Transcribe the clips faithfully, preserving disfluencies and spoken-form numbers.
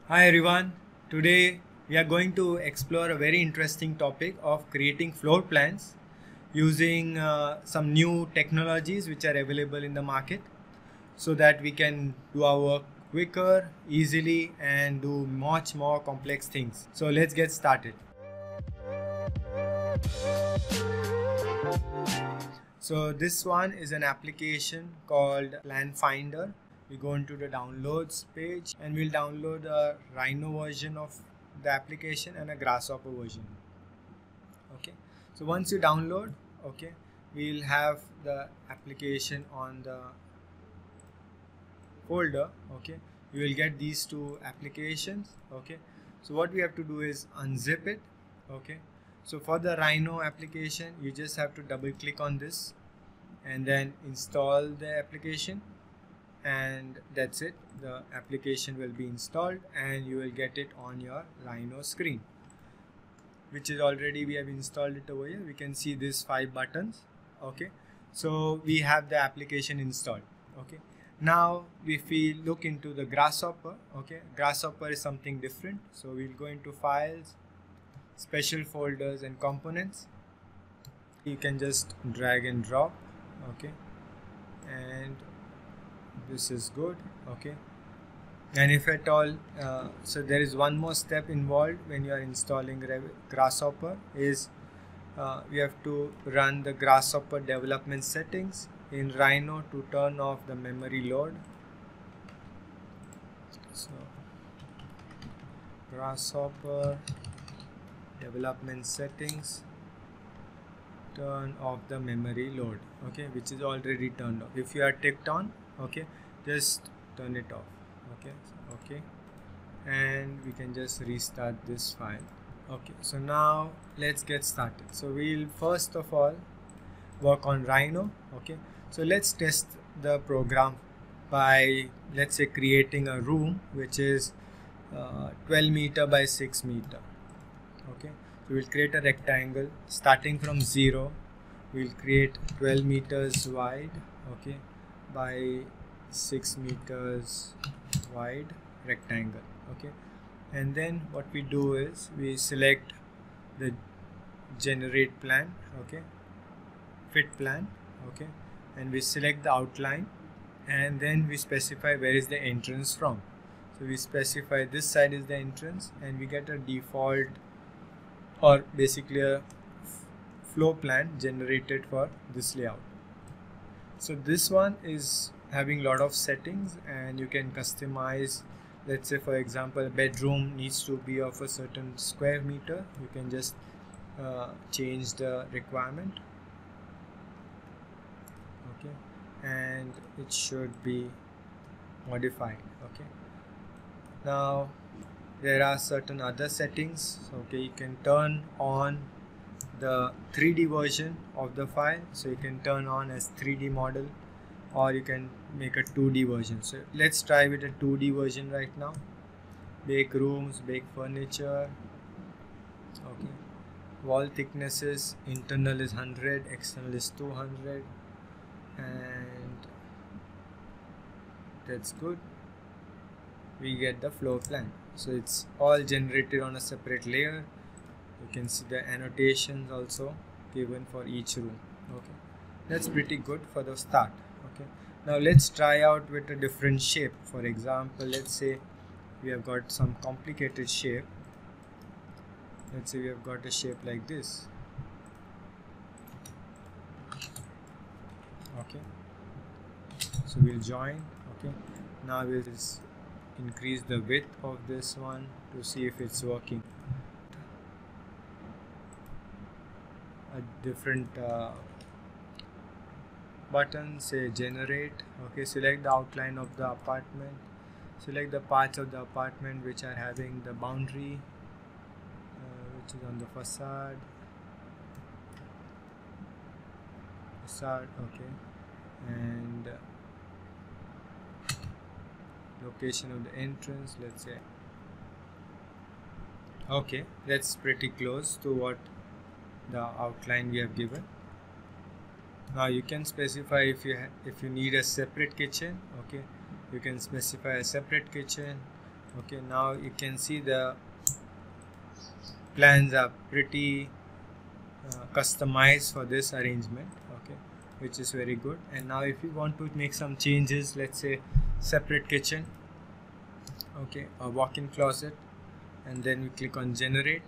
Hi everyone. Today we are going to explore a very interesting topic of creating floor plans using uh, some new technologies which are available in the market so that we can do our work quicker, easily and do much more complex things. So let's get started. So this one is an application called Plan Finder. We go into the downloads page and we'll download a Rhino version of the application and a Grasshopper version. Okay, so once you download, okay, we'll have the application on the folder. Okay, you will get these two applications. Okay, so what we have to do is unzip it. Okay, so for the Rhino application, you just have to double click on this and then install the application, and that's it. The application will be installed and you will get it on your Rhino screen, which is already we have installed it over here. We can see these five buttons. Okay, so we have the application installed. Okay, now if we look into the Grasshopper, okay, Grasshopper is something different. So we'll go into files, special folders and components. You can just drag and drop. Okay, and this is good. Okay, and if at all uh, so there is one more step involved when you are installing Grasshopper is uh, we have to run the Grasshopper development settings in Rhino to turn off the memory load. So Grasshopper development settings, turn off the memory load, okay, which is already turned off. If you are ticked on, okay, just turn it off. Okay, so, okay, and we can just restart this file. Okay, so now let's get started. So we'll first of all work on Rhino. Okay, so let's test the program by, let's say, creating a room which is uh, twelve meter by six meter. Okay, so we'll create a rectangle starting from zero. We'll create twelve meters wide, okay, by six meters wide rectangle. Okay, and then what we do is we select the generate plan, okay, fit plan, okay, and we select the outline, and then we specify where is the entrance from. So we specify this side is the entrance, and we get a default or basically a floor plan generated for this layout. So this one is having a lot of settings and you can customize. Let's say, for example, a bedroom needs to be of a certain square meter. You can just uh, change the requirement. Okay, and it should be modified. Okay, now there are certain other settings. Okay, you can turn on the three D version of the file, so you can turn on as three D model, or you can make a two D version. So let's try with a two D version right now. Bake rooms, bake furniture. Okay, wall thicknesses, internal is one hundred, external is two hundred, and that's good. We get the floor plan. So it's all generated on a separate layer. You can see the annotations also given for each room. Okay, that's pretty good for the start. Okay, now let's try out with a different shape. For example, let's say we have got some complicated shape. Let's say we have got a shape like this. Okay, so we'll join. Okay, now we'll just increase the width of this one to see if it's working. A different uh, button, say generate. Okay, select the outline of the apartment, select the parts of the apartment which are having the boundary uh, which is on the facade facade okay, and location of the entrance, let's say. Okay, that's pretty close to what the outline we have given. Now you can specify if you if you need a separate kitchen. Okay, you can specify a separate kitchen. Okay, now you can see the plans are pretty uh, customized for this arrangement, okay, which is very good. And now if you want to make some changes, let's say separate kitchen, okay, a walk-in closet, and then we click on generate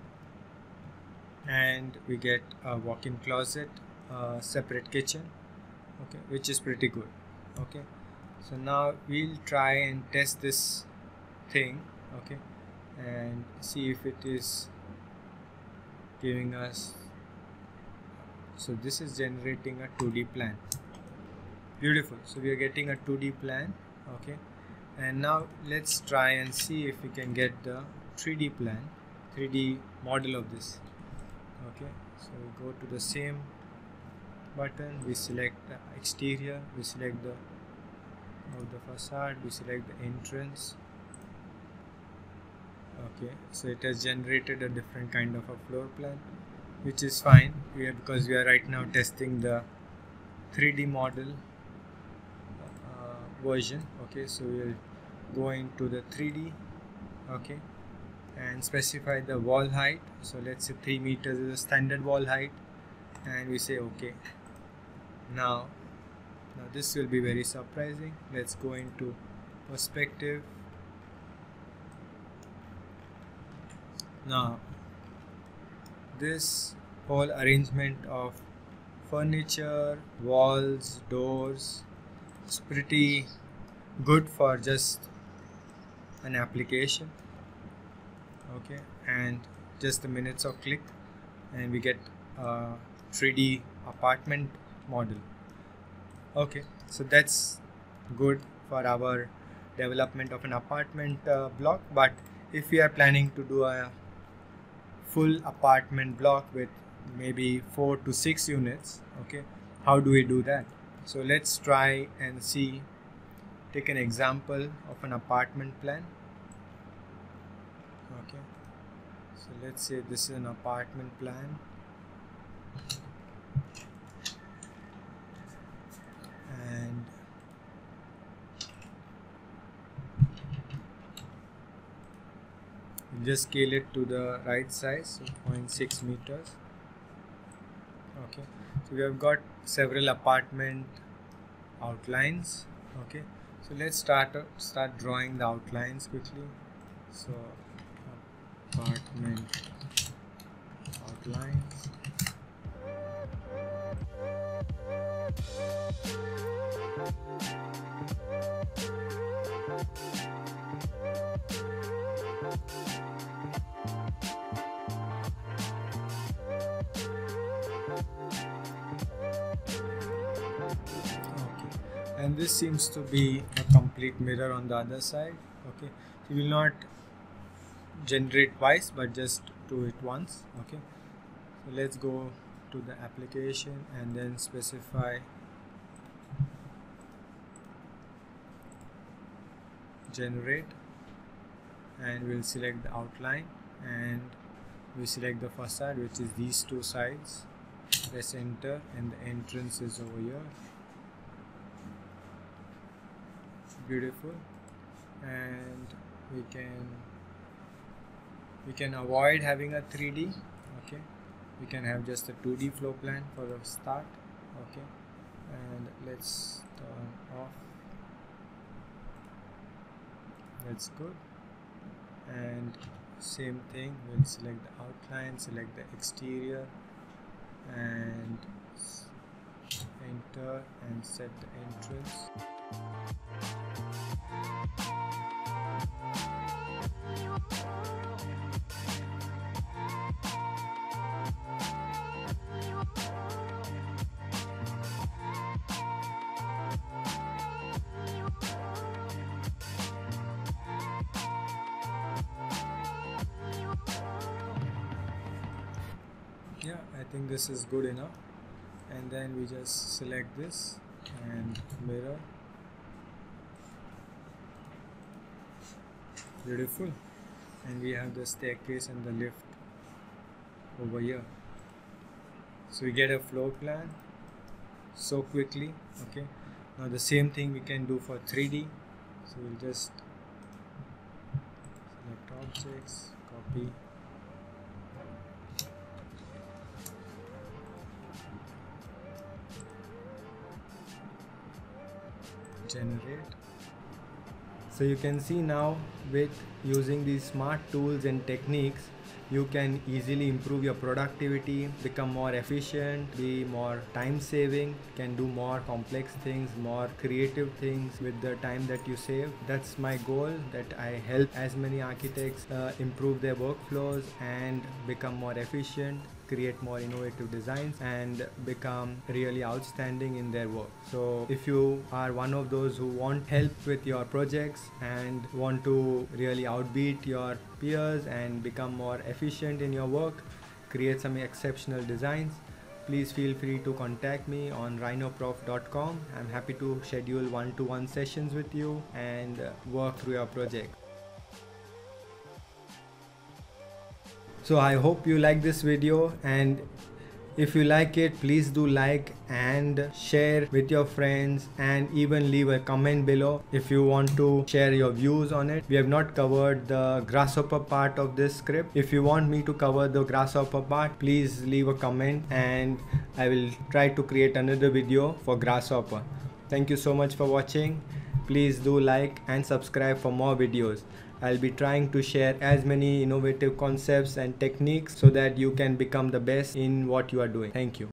and we get a walk-in closet, uh, separate kitchen, okay, which is pretty good. Okay, so now we'll try and test this thing, okay, and see if it is giving us. So this is generating a two D plan. Beautiful. So we are getting a two D plan, okay, and now let's try and see if we can get the three D plan, three D model of this. Okay, so we go to the same button, we select the exterior, we select the of the facade, we select the entrance. Okay, so it has generated a different kind of a floor plan, which is fine. We are, because we are right now testing the three D model uh, version. Okay, so we will go into the three D, okay, and specify the wall height. So let's say three meters is a standard wall height, and we say okay. Now, now this will be very surprising. Let's go into perspective. Now, this whole arrangement of furniture, walls, doors is pretty good for just an application, okay, and just the minutes of click and we get a three D apartment model. Okay, so that's good for our development of an apartment uh, block. But if we are planning to do a full apartment block with maybe four to six units, okay, how do we do that? So let's try and see, take an example of an apartment plan. Okay, so let's say this is an apartment plan, and we'll just scale it to the right size, so zero point six meters. Okay, so we have got several apartment outlines. Okay, so let's start uh, start drawing the outlines quickly. So apartment outlines. And this seems to be a complete mirror on the other side. Okay, so you will not generate twice but just do it once. Okay, so let's go to the application and then specify generate, and we'll select the outline and we select the facade, which is these two sides. Press enter and the entrance is over here. Beautiful. And we can we can avoid having a three D. Okay, we can have just a two D floor plan for a start. Okay, and let's turn off. That's good. And same thing, we'll select the outline, select the exterior and enter and set the entrance. Yeah, I think this is good enough, and then we just select this and mirror. Beautiful. And we have the staircase and the lift over here, so we get a floor plan so quickly. Okay, now the same thing we can do for three D, so we'll just objects, copy, generate. So you can see now, with using these smart tools and techniques, you can easily improve your productivity, become more efficient, be more time saving, can do more complex things, more creative things with the time that you save. That's my goal, that I help as many architects uh, improve their workflows and become more efficient, create more innovative designs, and become really outstanding in their work. So if you are one of those who want help with your projects and want to really outbeat your peers and become more efficient in your work, create some exceptional designs, please feel free to contact me on rhinoprof dot com. I'm happy to schedule one-to-one sessions with you and work through your project. So I hope you like this video, and if you like it, please do like and share with your friends, and even leave a comment below if you want to share your views on it. We have not covered the Grasshopper part of this script. If you want me to cover the Grasshopper part, please leave a comment and I will try to create another video for Grasshopper. Thank you so much for watching. Please do like and subscribe for more videos. I'll be trying to share as many innovative concepts and techniques so that you can become the best in what you are doing. Thank you.